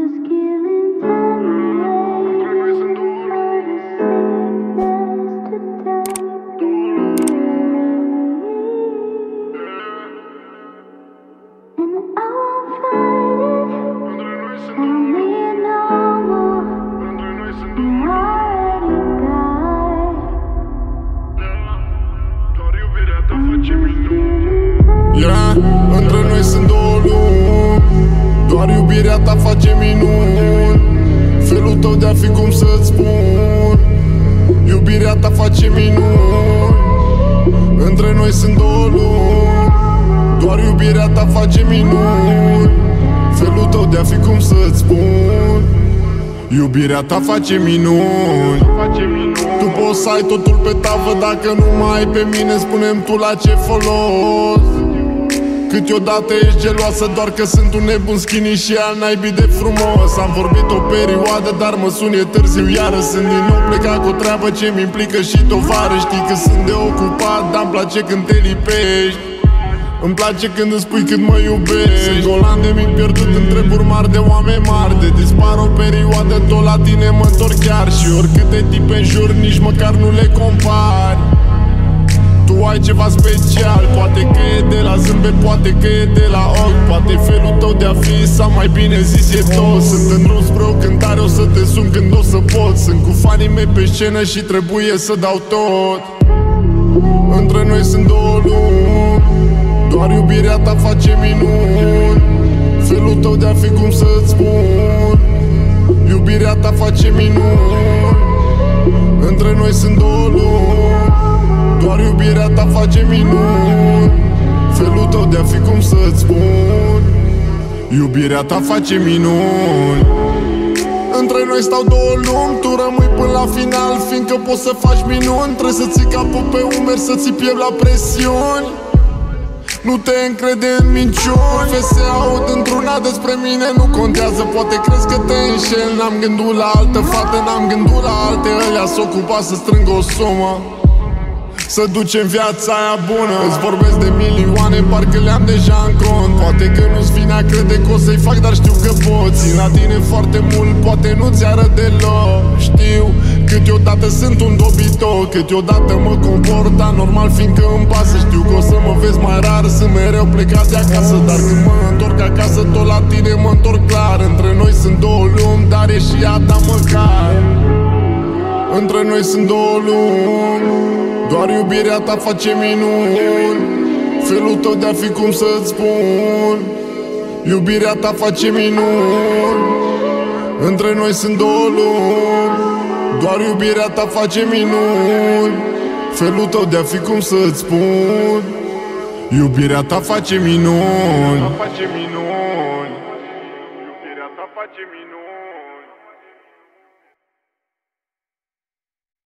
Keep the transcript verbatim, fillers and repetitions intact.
Yeah, între noi sunt două lumi, doar iubirea ta face minuni. Felul tău de-a fi, cum să-ți spun, iubirea ta face minuni. Între noi sunt două lumi, doar iubirea ta face minuni. Felul tău de-a fi, cum să-ți spun, iubirea ta face minuni. Tu poți să ai totul pe tavă, dacă nu mai ai pe mine, spune-mi tu la ce folos. Câteodată ești geloasă doar că sunt un nebun skinny și al naibii de frumos. Am vorbit o perioadă, dar mă sun e târziu iară. Sunt din nou plecat cu o treabă ce-mi implică și tovară. Știi că sunt de ocupat, dar-mi place când te lipești. Îmi place când îmi spui cât mă iubești. Sunt golan de mic pierdut în treburi mari de oameni mari. De dispar o perioadă, tot la tine mă întorc chiar. Și oricâte tipe în jur, nici măcar nu le compari. Tu ai ceva special, poate că e de la zâmbet, poate că e de la ochi, poate felul tău de a fi, sau mai bine zis e tot. Sunt în drum spre o cântare, o să te sun când o să pot. Sunt cu fanii mei pe scenă și trebuie să dau tot. Între noi sunt două lumi, doar iubirea ta face minuni. Felul tău de a fi, cum să-ți spun, iubirea ta face minuni. Între noi sunt două lumi, doar iubirea ta face minuni. Felul tău de a fi, cum să-ți spun, iubirea ta face minuni. Între noi stau două lumi, tu rămâi până la final, fiindcă poți să faci minuni. Trebuie să ții capul pe umeri, să ții piept la presiuni. Nu te încrede în minciuni. Se aud într-una despre mine, nu contează, poate crezi că te înșel. N-am gândul la altă fată, n-am gândul la alte. Ălea s-o ocupa să strângă o sumă, să ducem viața aia bună. Îți vorbesc de milioane, parcă le-am deja în cont. Poate că nu-ți vine a crede că o să-i fac, dar știu că poți. Țin la tine foarte mult, poate nu-ți arăt deloc. Știu, câteodată sunt un dobitoc, câteodată mă comport anormal, fiindcă îmi pasă. Știu că o să mă vezi mai rar, sunt mereu plecat de acasă. Dar când mă întorc acasă, tot la tine mă întorc clar. Între noi sunt două lumi, dar e și a ta măcar. Între noi sunt două lumi, doar iubirea ta face minuni. Felul tău de a fi, cum să-ți spun, iubirea ta face minuni. Între noi sunt două lumi, doar iubirea ta face minuni. Felul tău de a fi, cum să-ți spun, iubirea ta face minuni. Iubirea ta face minuni.